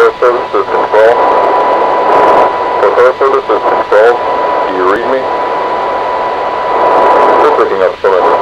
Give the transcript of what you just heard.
Car service is control. For car service is control. Do you read me? Still picking up some of the